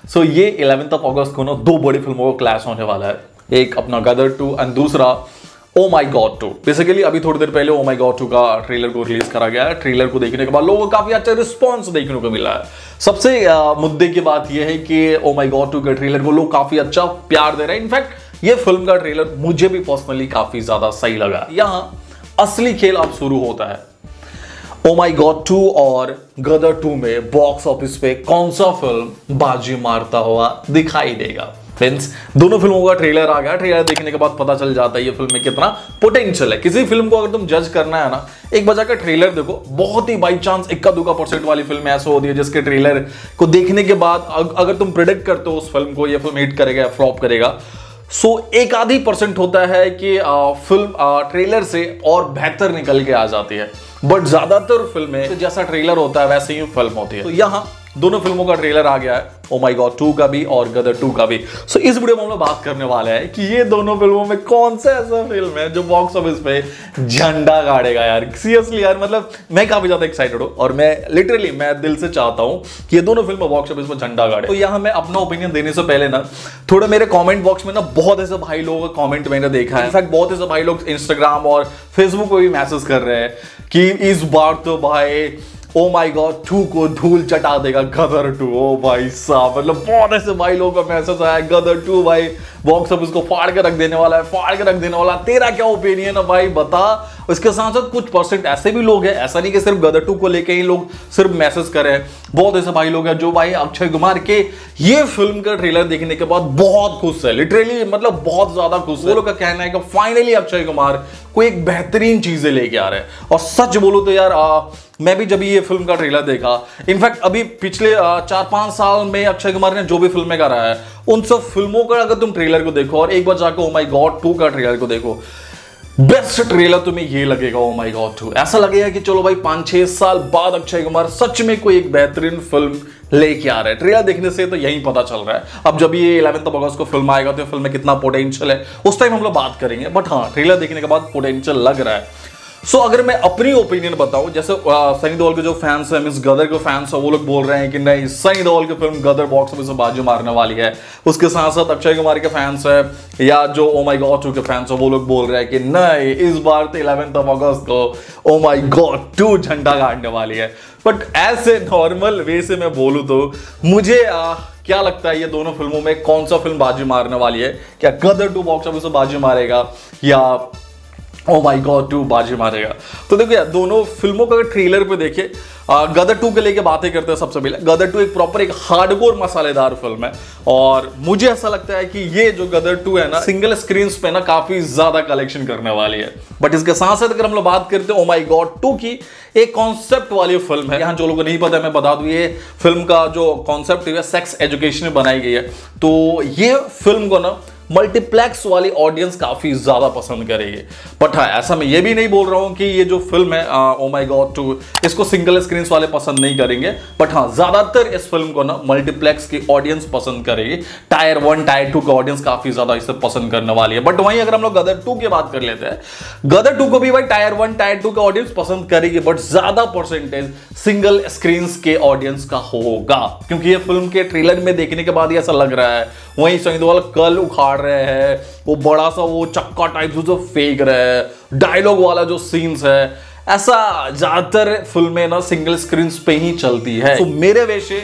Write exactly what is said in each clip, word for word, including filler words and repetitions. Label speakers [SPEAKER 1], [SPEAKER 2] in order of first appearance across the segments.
[SPEAKER 1] सो ये eleventh of अगस्त को ना दो बड़ी फिल्मों को क्लैश होने वाला है, एक अपना गदर टू एंड दूसरा oh my god two. Basically अभी थोड़ी देर पहले ओ माई गॉड टू का ट्रेलर को रिलीज करा गया है। ट्रेलर को देखने के बाद लोगों को काफी अच्छा रिस्पॉन्स देखने को मिला है। सबसे आ, मुद्दे की बात यह है कि ओ माई गॉड टू के ट्रेलर को लोग काफी अच्छा प्यार दे रहे हैं। इनफैक्ट ये फिल्म का ट्रेलर मुझे भी पर्सनली काफी ज्यादा सही लगा। यहाँ असली खेल अब शुरू होता है। ओ माई गॉड टू और गदर टू में बॉक्स ऑफिस पे कौन सा फिल्म बाजी मारता हुआ दिखाई देगा। फ्रेंड्स, दोनों फिल्मों का ट्रेलर आ गया। ट्रेलर देखने के बाद पता चल जाता है ये फिल्म में कितना पोटेंशियल है। किसी फिल्म को अगर तुम जज करना है ना, एक बजा का ट्रेलर देखो। बहुत ही बाई चांस इक्का दुक्का परसेंट वाली फिल्म ऐसा होती है जिसके ट्रेलर को देखने के बाद अगर तुम प्रेडिक्ट करते हो उस फिल्म को ये फिल्म हिट करेगा या फ्लॉप करेगा, सो so, एक आधी परसेंट होता है कि आ, फिल्म आ, ट्रेलर से और बेहतर निकल के आ जाती है। बट ज्यादातर फिल्में तो जैसा ट्रेलर होता है वैसे ही फिल्म होती है। तो यहाँ दोनों फिल्मों का ट्रेलर आ गया है, ओ माई गॉड टू का भी और गदर टू का भी। सो so, इस वीडियो में हम लोग बात करने वाले हैं कि ये दोनों फिल्मों में कौन सा ऐसा फिल्म है जो बॉक्स ऑफिस पे झंडा गाड़ेगा। यार सीरियसली यार, मतलब मैं काफी ज्यादा एक्साइटेड हूं और मैं लिटरली मैं दिल से चाहता हूं कि ये दोनों फिल्म बॉक्स ऑफिस में झंडा गाड़े। तो यहाँ मैं अपना ओपिनियन देने से पहले ना थोड़ा मेरे कॉमेंट बॉक्स में ना बहुत ऐसे भाई लोगों का कॉमेंट मैंने देखा है। इनफैक्ट बहुत ऐसे भाई लोग इंस्टाग्राम और फेसबुक पे भी मैसेज कर रहे हैं कि इस बार तो भाई ओ माई गॉड टू को धूल चटा देगा गदर टू। ओ भाई साहब, मतलब बहुत ऐसे भाई लोगों का मैसेज आया, गदर टू भाई बॉक्स ऑफिस को फाड़ के रख देने वाला है, फाड़ के रख देने वाला। तेरा क्या ओपिनियन है भाई, बता। इसके साथ साथ कुछ परसेंट ऐसे भी लोग हैं, ऐसा नहीं कि सिर्फ गदर टू को लेके ही लोग सिर्फ मैसेज करें। बहुत ऐसे भाई लोग हैं जो भाई अक्षय कुमार के ये फिल्म का ट्रेलर देखने के बाद बहुत खुश है, लिटरली मतलब बहुत ज्यादा खुश है। वो लोग का कहना है कि फाइनली अक्षय कुमार कोई एक बेहतरीन चीजें लेके आ रहे हैं। और सच बोलो तो यार आ, मैं भी जब ये फिल्म का ट्रेलर देखा, इनफैक्ट अभी पिछले चार पांच साल में अक्षय कुमार ने जो भी फिल्में करा है उन सब फिल्मों का अगर तुम ट्रेलर को देखो और एक बार जाकर ओ माई गॉड टू का ट्रेलर को देखो, बेस्ट ट्रेलर तुम्हें ये लगेगा ओ माई गॉड टू। ऐसा लगेगा कि चलो भाई पांच छह साल बाद अक्षय कुमार सच में कोई एक बेहतरीन फिल्म लेके आ रहा है। ट्रेलर देखने से तो यही पता चल रहा है। अब जब ये इलेवेंथ ऑफ अगस्त को फिल्म आएगा तो फिल्म में कितना पोटेंशियल है उस टाइम हम लोग बात करेंगे। बट हाँ, ट्रेलर देखने के बाद पोटेंशियल लग रहा है। सो so, अगर मैं अपनी ओपिनियन बताऊं, जैसे सनी देओल के जो फैंस हैं, मींस गदर के फैंस हैं, वो लोग बोल रहे हैं कि नहीं सनी देओल की फिल्म गदर बॉक्स ऑफिस में बाजी मारने वाली है। उसके साथ साथ अक्षय कुमार के फैंस हैं या जो ओ माई गॉड टू के फैंस हैं वो लोग बोल रहे हैं कि नहीं इस बार तो इलेवेंथ ऑफ अगस्त को ओ माई गॉड टू झंडा गाड़ने वाली है। बट ऐसे नॉर्मल वे से मैं बोलूं तो मुझे आ, क्या लगता है ये दोनों फिल्मों में कौन सा फिल्म बाजी मारने वाली है? क्या गदर टू बॉक्स ऑफिस में बाजी मारेगा या ओ माई गॉड टू बाजी मारेगा? तो देखो यार, दोनों फिल्मों का ट्रेलर पे देखिए, गदर टू के लेके बातें करते हैं। सबसे पहले गदर टू एक प्रॉपर एक हार्डकोर मसालेदार फिल्म है और मुझे ऐसा लगता है कि ये जो गदर टू है ना सिंगल स्क्रीन पे ना काफी ज्यादा कलेक्शन करने वाली है। बट इसके साथ साथ अगर हम लोग बात करते हैं ओ माई गॉड टू की, एक कॉन्सेप्ट वाली फिल्म है। यहाँ जो लोगों को नहीं पता है मैं बता दूं, ये फिल्म का जो कॉन्सेप्ट है सेक्स एजुकेशन में बनाई गई है। तो ये फिल्म को ना मल्टीप्लेक्स वाली ऑडियंस काफी ज्यादा पसंद करेगी। बट हाँ, ऐसा मैं ये भी नहीं बोल रहा हूं कि ये जो फिल्म है ओ माई गॉड टू इसको सिंगल स्क्रीन वाले पसंद नहीं करेंगे। बट हाँ, ज्यादातर इस फिल्म को ना मल्टीप्लेक्स की ऑडियंस पसंद करेगी। टायर वन टायर टू की ऑडियंस काफी ज्यादा इसे पसंद करने वाली है। बट वहीं अगर हम लोग गदर टू की बात कर लेते हैं, गदर टू को भी भाई टायर वन टायर टू की ऑडियंस पसंद करेगी, बट ज्यादा परसेंटेज सिंगल स्क्रीन के ऑडियंस का होगा, क्योंकि ये फिल्म के ट्रेलर में देखने के बाद ही ऐसा लग रहा है। वहीं सनी देओल कल उखाड़ रहे हैं, वो बड़ा सा वो चक्का टाइप जो फेंक रहे हैं, डायलॉग वाला जो सीन्स है, ऐसा ज्यादातर फिल्में ना सिंगल स्क्रीन पे ही चलती है। तो मेरे वैसे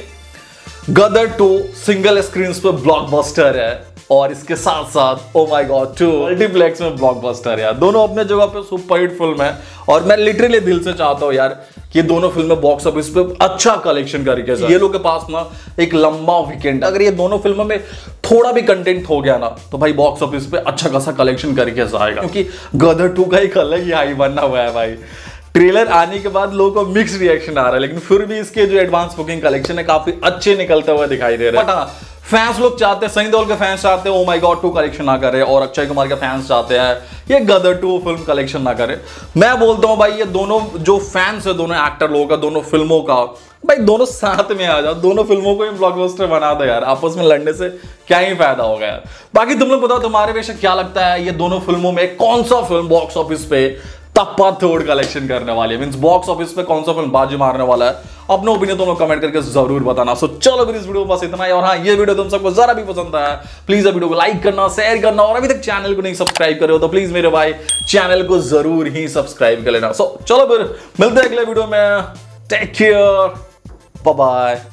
[SPEAKER 1] गदर टू सिंगल स्क्रीन पे ब्लॉकबस्टर है और इसके साथ साथ oh my god two multiplex में ब्लॉकबस्टर है। दोनों अपने जगह पे सुपरहिट फिल्म है और मैं लिटरली दिल से चाहता हूं यार कि दोनों फिल्में बॉक्स ऑफिस पे अच्छा कलेक्शन करके, ये लोग के पास ना एक लंबा वीकेंड, अगर ये दोनों फिल्मों में थोड़ा भी कंटेंट हो गया ना तो भाई बॉक्स ऑफिस पे अच्छा खासा कलेक्शन करके जाएगा। क्योंकि गदर टू का एक अलग ही हाई बनना हुआ है भाई। ट्रेलर आने के बाद लोगों को मिक्स रिएक्शन आ रहा है, लेकिन फिर भी इसके जो एडवांस बुकिंग कलेक्शन है काफी अच्छे निकलते हुए दिखाई दे रहे हैं। बट फैंस लोग चाहते हैं, सनी देओल के फैंस चाहते हैं oh my god two collection ना करे और अक्षय कुमार के फैंस चाहते हैं ये गदर टू फिल्म कलेक्शन ना करे। मैं बोलता हूं भाई ये दोनों जो फैंस है दोनों एक्टर लोगों का, दोनों फिल्मों का, भाई दोनों साथ में आ जाओ, दोनों फिल्मों को ही ब्लॉकबस्टर बना दो यार। आपस में लड़ने से क्या ही फायदा होगा यार। बाकी तुम लोग बताओ तुम्हारे वैसे क्या लगता है ये दोनों फिल्मों में कौन सा फिल्म बॉक्स ऑफिस पे तप्पा तोड़ कलेक्शन करने वाली है। मींस बॉक्स ऑफिस पे कौन सा फिल्म बाजी मारने वाला है, अपना ओपिनियन तुम लोग कमेंट करके जरूर बताना। सो चलो फिर इस वीडियो में बस इतना ही। और हाँ, ये वीडियो तुम सबको जरा भी पसंद आया प्लीज वीडियो को लाइक करना, शेयर करना, और अभी तक चैनल को नहीं सब्सक्राइब करे हो तो प्लीज मेरे भाई चैनल को जरूर ही सब्सक्राइब कर लेना। सो चलो फिर मिलते हैं अगले वीडियो में। Take care, bye bye.